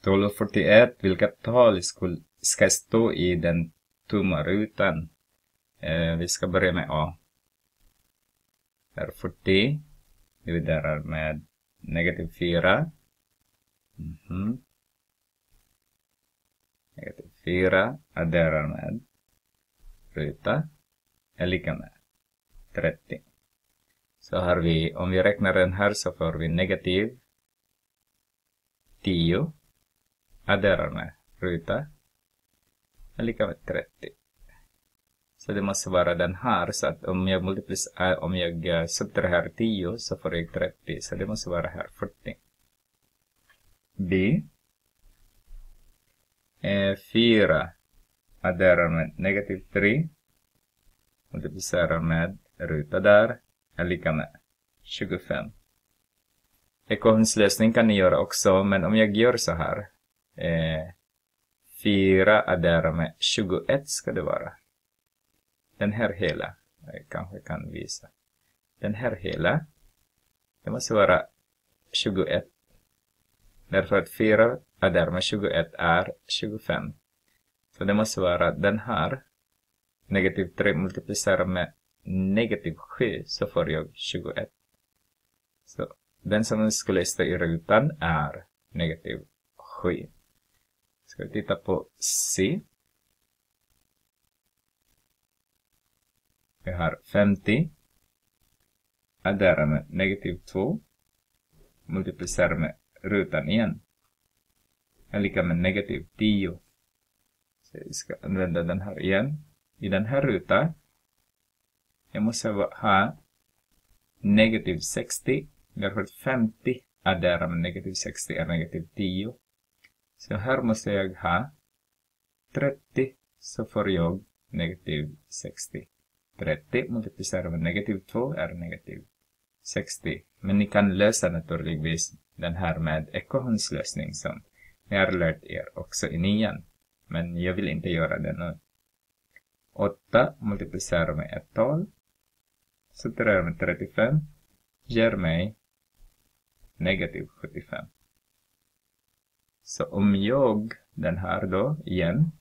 1241. Vilka tal ska stå i den tomma rutan? Vi ska börja med A. Här 40 dividerar med negativ 4. Negativ 4 adderar med ruta är lika med 30. Så har vi, om vi räknar den här så får vi negativ 10 adderar med ruta är lika med 30. Så det måste vara den här, så att om jag sätter här 10 så får jag 30, så det måste vara här 40. B. 4 adderar med negativ 3 multiplicerar med ruta där är lika med 25. Ekvationslösning kan ni göra också, men om jag gör så här 4 adderar med 21 ska det vara. Den här hela, jag kanske kan visa. Den här hela, det måste vara 21. Därför att 4 adderar med 21 är 25. Så det måste vara den här. Negativ 3 multiplicerar med negativ 7 så får jag 21. Så den som skulle stå i rutan är negativ 7. Ska vi titta på C. Vi har 50. Adderar med negativ 2. Multiplicerar med rutan igen. Är lika med negativ 10. Så vi ska använda den här igen. I den här rutan. Jag måste ha negativ 60. Därför att 50 adderar med negativ 60 är negativ 10. Så här måste jag ha 30. Så får jag negativ 60. 30 multiplicerar med negativ 2 är negativ 60. Men ni kan lösa naturligtvis den här med ekvationslösning som ni har lärt er också i 9. Men jag vill inte göra det nu. 8 multiplicerar med ett tal. Subtraherar med 35. Ger mig negativ 75. Så om jag den här då igen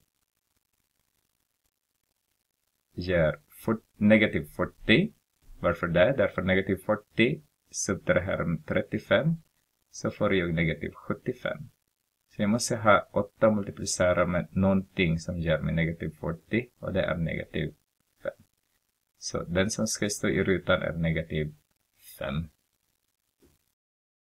ger negativ 40. Varför det? Därför negativ 40 subtraherar med 35. Så får jag negativ 75. Så jag måste ha 8 multiplicerar med någonting som ger mig negativ 40. Och det är negativ 5. Så den som ska stå i rutan är negativ 5.